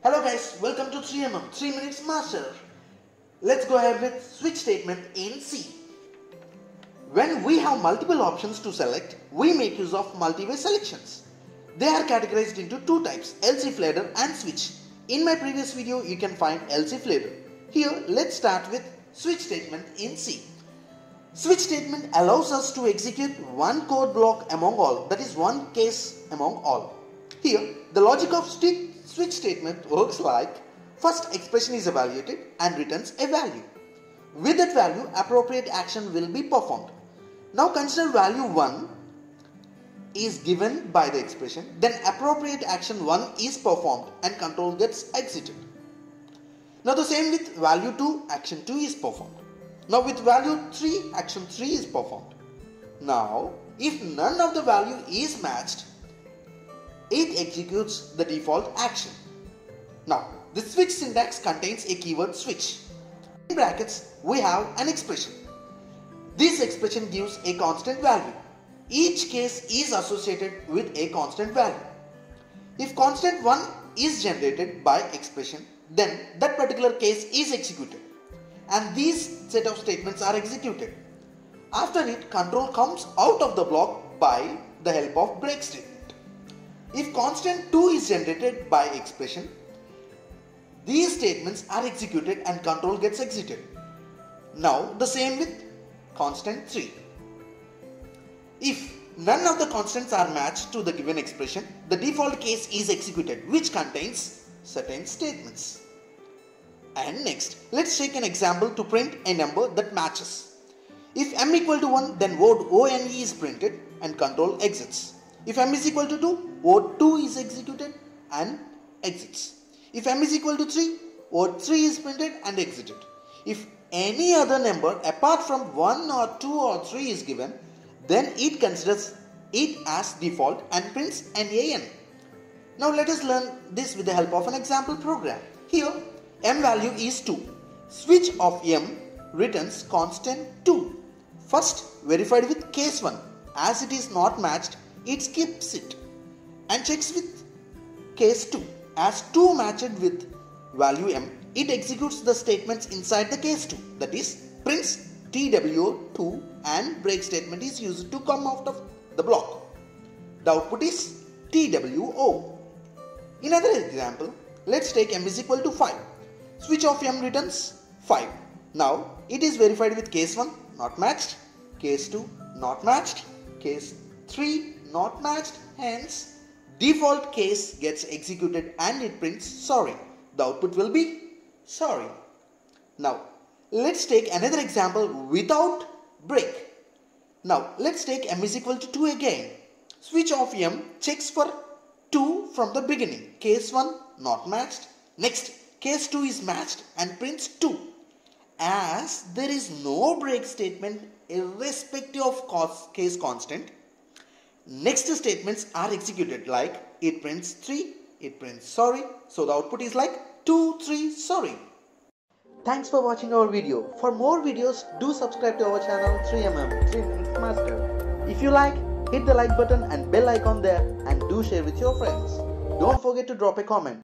Hello guys, welcome to 3mm 3 Minutes Master. Let's go ahead with switch statement in C. When we have multiple options to select, we make use of multi-way selections. They are categorized into two types, else if later and switch. In my previous video, you can find else if later. Here, let's start with switch statement in C. Switch statement allows us to execute one code block among all, that is one case among all. Here, the logic of switch statement works like, first expression is evaluated and returns a value. With that value, appropriate action will be performed. Now consider value 1 is given by the expression, then appropriate action 1 is performed and control gets exited. Now the same with value 2, action 2 is performed. Now with value 3, action 3 is performed. Now if none of the value is matched, it executes the default action. Now the switch syntax contains a keyword switch. In brackets we have an expression. This expression gives a constant value. Each case is associated with a constant value. If constant 1 is generated by expression, then that particular case is executed and these set of statements are executed. After it, control comes out of the block by the help of break statement. If constant 2 is generated by expression, these statements are executed and control gets exited. Now the same with constant 3. If none of the constants are matched to the given expression, the default case is executed, which contains certain statements. And next, let's take an example to print a number that matches. If m equal to 1, then word ONE is printed and control exits. If m is equal to 2, word 2 is executed and exits. If m is equal to 3, word 3 is printed and exited. If any other number apart from 1 or 2 or 3 is given, then it considers it as default and prints NaN. Now let us learn this with the help of an example program. Here m value is 2. Switch of m returns constant 2. First verified with case 1. As it is not matched, it skips it and checks with case 2. As 2 matched with value m, it executes the statements inside the case 2, that is prints TWO2 and break statement is used to come out of the block. The output is TWO. In another example, let's take m is equal to 5. Switch of m returns 5. Now it is verified with case 1 not matched, case 2 not matched, case 3 not matched, hence default case gets executed and it prints sorry. The output will be sorry. Now let's take another example without break. Now let's take m is equal to 2 again. Switch of m checks for 2 from the beginning. Case 1 not matched. Next case 2 is matched and prints 2. As there is no break statement irrespective of case constant, next statements are executed like it prints 3, it prints sorry. So the output is like 2, 3, sorry. Thanks for watching our video. For more videos, do subscribe to our channel 3mm 3 Minutes Master. If you like, hit the like button and bell icon there and do share with your friends. Don't forget to drop a comment.